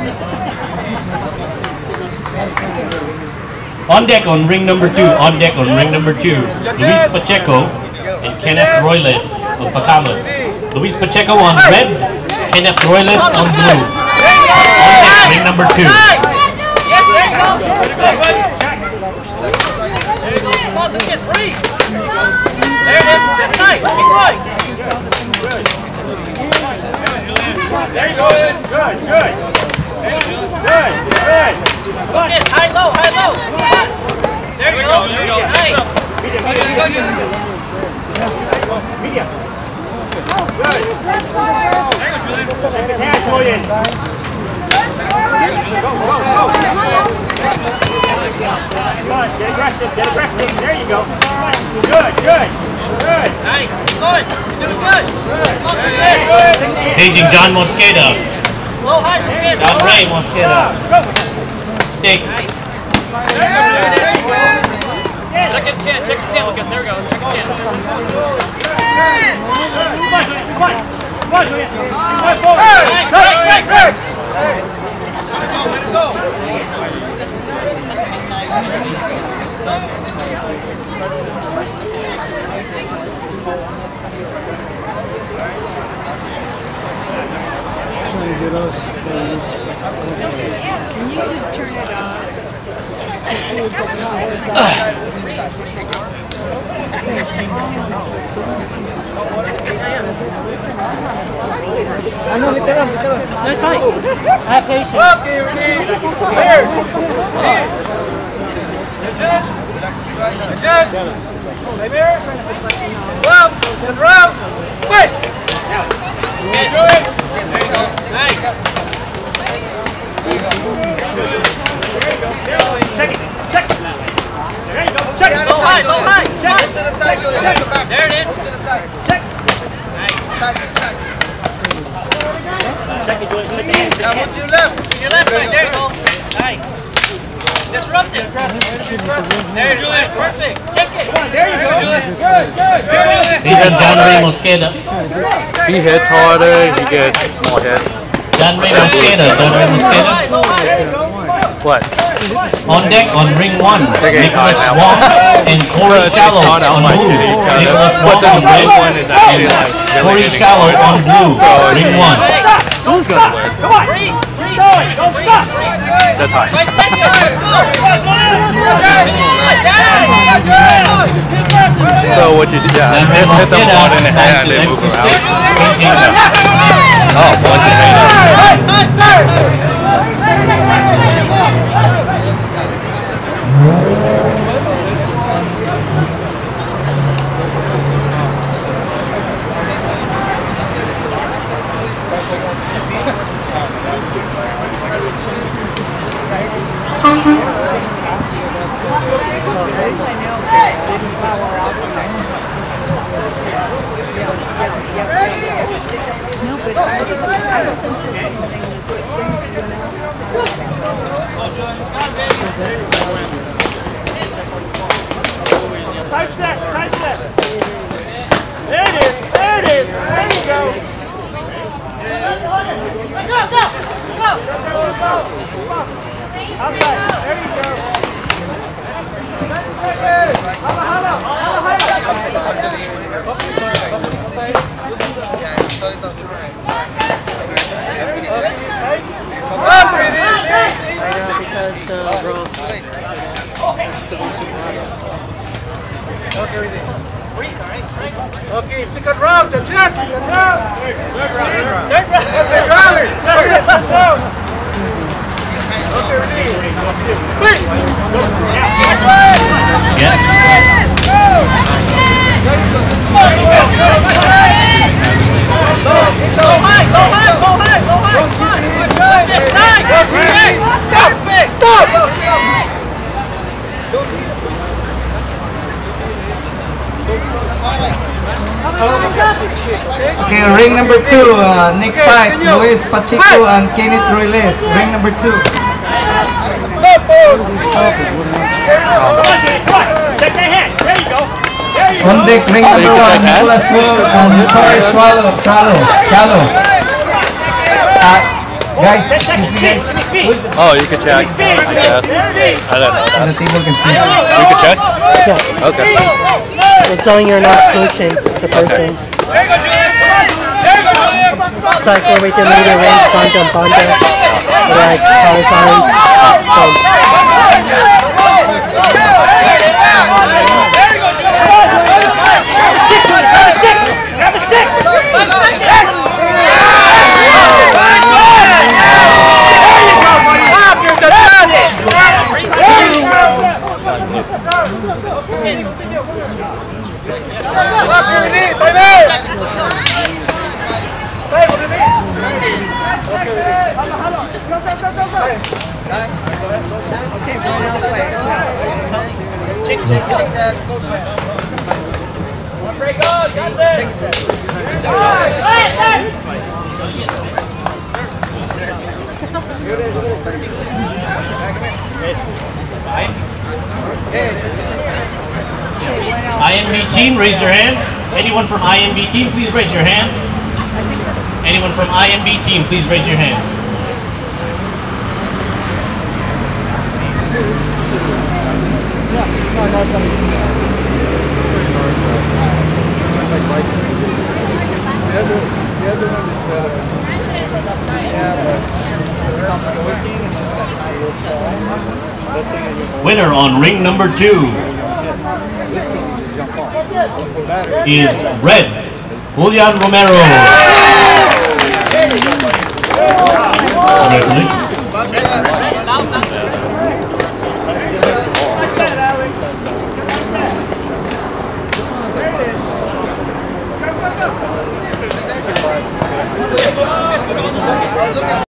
On deck on ring number 2. On deck on ring number 2. Luis Pacheco and Kenneth Royles of Pacama. Luis Pacheco on red. Kenneth Royles on blue. On deck ring number 2. There it is. That's nice. Keep going. There you go. Good. Focus. High, low. There you go. Nice. Medium. Good. Second hand, Julian. Go. Come on, get aggressive. There you go. Good. Nice. Keep going. Doing good. Paging John Mosqueda. Low, high, Lucas. John Ray Mosqueda. Stick. Nice. Check his hand, Lucas. There we go. Check his hand. Come on, Julian. Great. Way to go. Trying to get us. Can you just turn it off? I know, literal. That's fine. I have patience. Okay, Adjust. Right there. Round. Wait. Nice. Check it. There you go. Check it. Low high. Check it. To the side, Julian. That's the back. There it is. To the side. Check. Nice. Check. Check it, Julian. Check the hands. Now move to your left. To your left side. There you go. Nice. Disrupt it. There you go. Perfect. Check it. There you go. Good. Paging John Ray Mosqueda. He hits harder, he gets more hits. John Ray Mosqueda. What? On deck on ring 1. Nicholas Wong and Corey Shallow on blue. Nicholas Wong on red. Corey Shallow on blue. Ring 1. Who's gonna win? Come on. Don't stop. That's high. 5 seconds. So what you do? Yeah, hit them one in the hand and move them out. Oh, one in the hand. Side step. There it is. There you go. Go. Outside. There you go. Because the wrong still super high. Okay, second round, judges. Second round. Third round. Okay, ready. Wait. Yes. Go high. Stop. Okay, ring number 2. Next fight, Luis Pacheco and Kenneth Royles. Ring number 2. Take that hand. There you go. On deck, ring number 1, Nicholas Wong and Corey Shallow. Guys, excuse me guys. Oh, you can check, I guess. I don't know The that. table can see. You can check? Yeah. Okay. It's telling you're not coaching the person. It's like we're waiting later range, ponta. Like power signs. Grab a stick! INB team, raise your hand. Anyone from INB team, please raise your hand. Anyone from INB team, please raise your hand. Winner on ring number 2 is red, Julian Romero. Congratulations.